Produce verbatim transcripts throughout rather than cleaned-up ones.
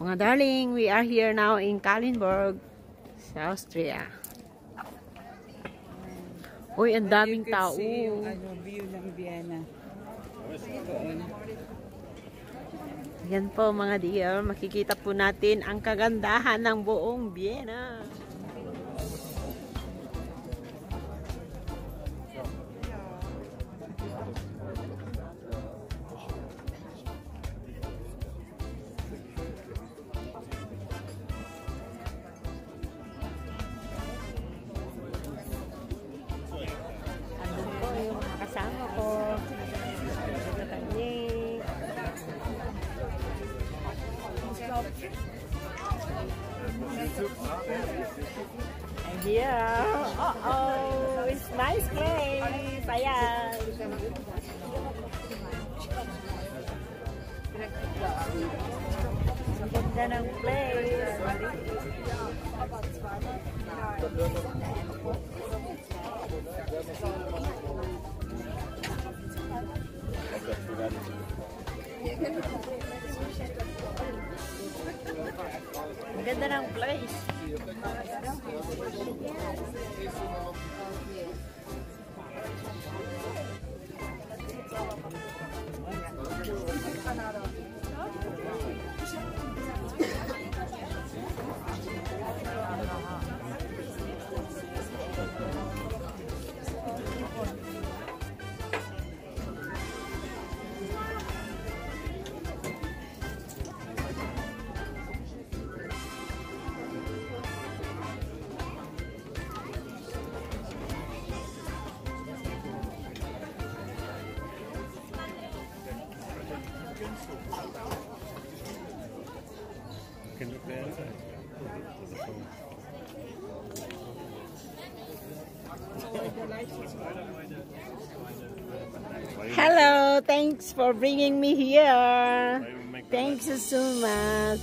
Mga darling, we are here now in Kahlenberg, sa Austria. Uy, ang daming tao. Yung ano, view ng Vienna. Yan po mga dear, makikita po natin ang kagandahan ng buong Vienna. Kasama ko. And here, uh-oh, it's nice place. Ayan. Ang ganda ng place. Ang ganda ng place. Hello, thanks for bringing me here. Thanks so much.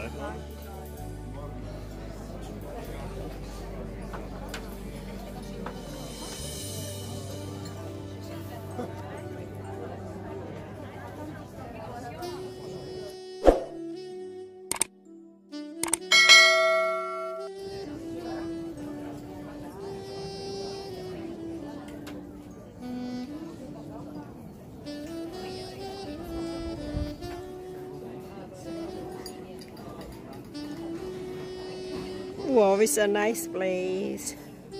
Wow, it's a nice place.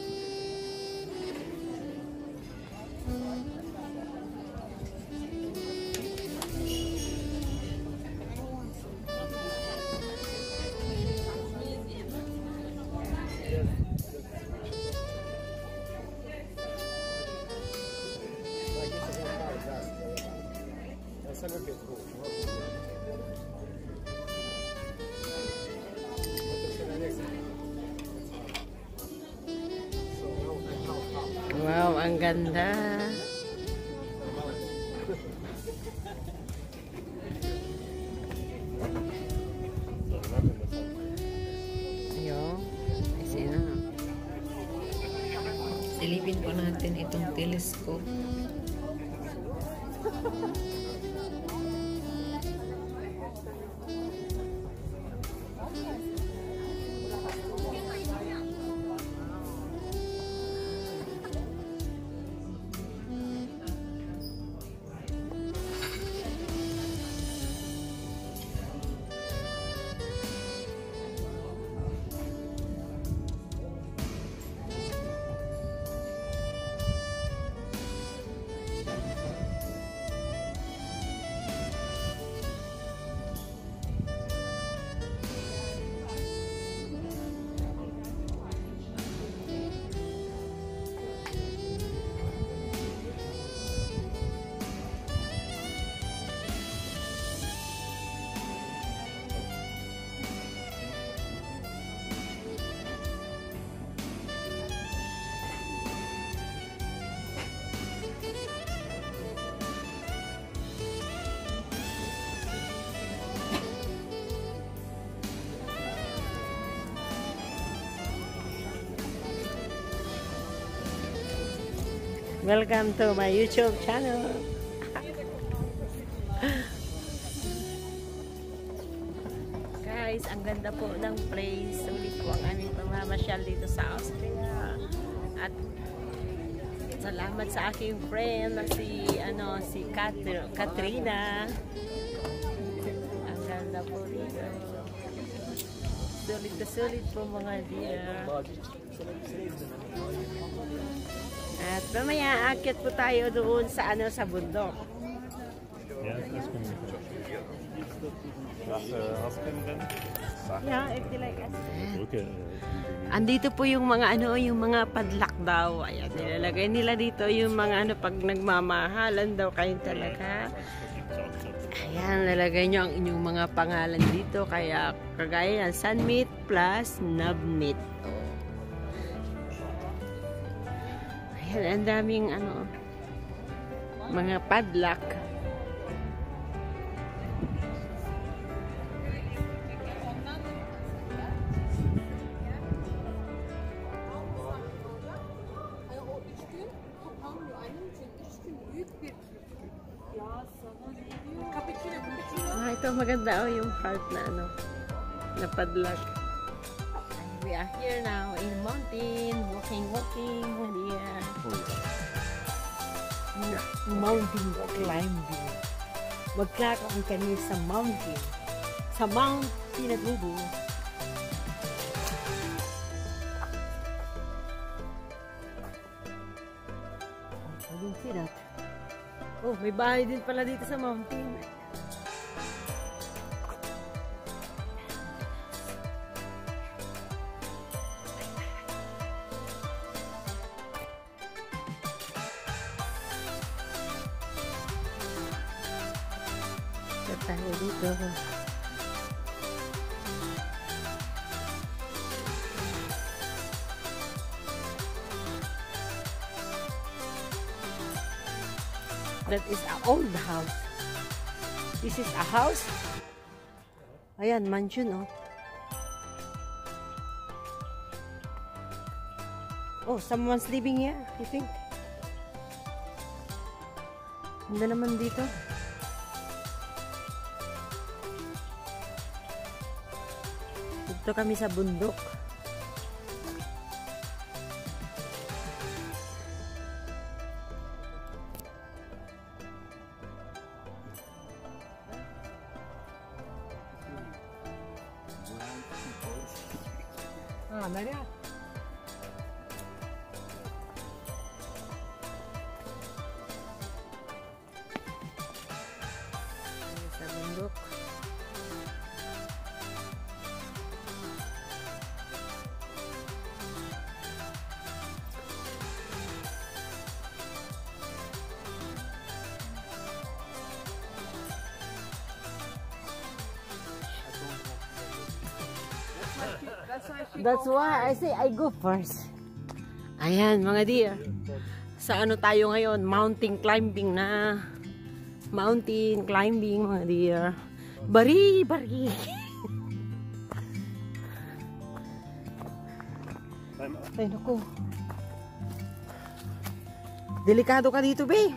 Wow, ang ganda. Ayun. Kasi na. Silipin po natin itong telescope. Welcome to my YouTube channel. Guys, guys, ang ganda po ng place. Sulit po ang aming pamamasyal dito sa Austria. At salamat sa aking friend na si ano si Kat Katrina. Ang ganda po dito. Sulit na sulit po mga dear. At mamaya aakyat po tayo doon sa ano sa bundok. Ja, das bin ich. Nach äh, Haskenden. Yeah, if you like us. Brücke. Andito po yung mga ano, yung mga padlock daw. Ayan, nilalagay nila dito yung mga ano, pag nagmamahalan daw kayo talaga. Ayan, lalagay nyo ang inyong mga pangalan dito. Kaya, kagaya yan, sun meat plus nub meat. Oh. Ayan, ang daming ano, mga padlock. Ah, ito maganda oh, yung part na ano, na padlock. We are here now in mountain, walking, walking, yeah. Mountain climbing. Magkakaroon kami sa mountain. Sa Mount Pinagubo. I don't see that. Oh, may bahay din pala dito sa mountain. Tayo dito. That is an old house. This is a house. Ayan, mansion, oh. Oh, someone's living here, I think. Ganda naman dito. Dito kami sa bundok. Ah, Maria. Sa bundok. That's why I say I go first. Ayan mga dear. Sa ano tayo ngayon? Mountain climbing na. Mountain climbing mga dear. Bari, bari. Ay naku. Delikado ka dito, be.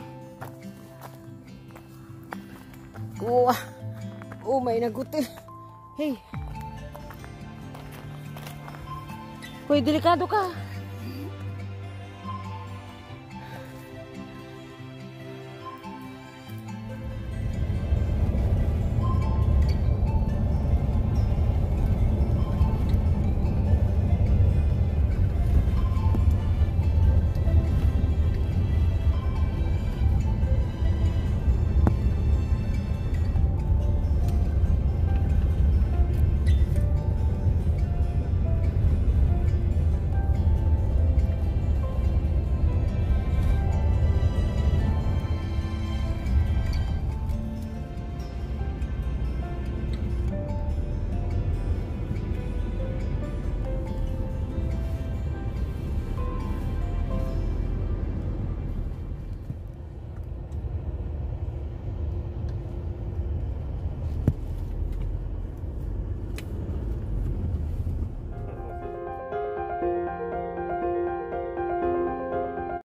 Oh, oh may naguti. Hey. Hoy, delikado ka.